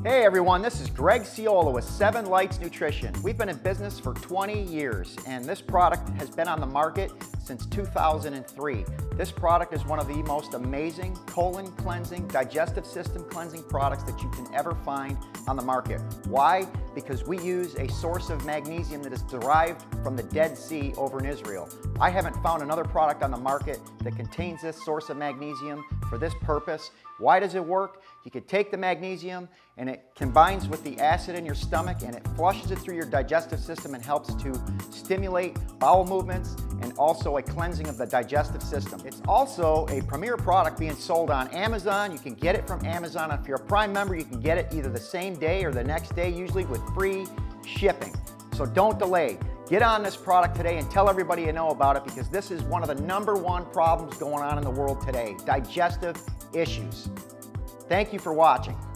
Hey everyone, this is Greg Ciola with 7 Lights Nutrition. We've been in business for 20 years and this product has been on the market since 2003. This product is one of the most amazing colon cleansing, digestive system cleansing products that you can ever find on the market. Why? Because we use a source of magnesium that is derived from the Dead Sea over in Israel. I haven't found another product on the market that contains this source of magnesium for this purpose. Why does it work? You can take the magnesium and it combines with the acid in your stomach and it flushes it through your digestive system and helps to stimulate bowel movements and also a cleansing of the digestive system. It's also a premier product being sold on Amazon. You can get it from Amazon. If you're a Prime member, you can get it either the same day or the next day, usually with free shipping. So don't delay. Get on this product today and tell everybody you know about it, because this is one of the #1 problems going on in the world today, digestive issues. Thank you for watching.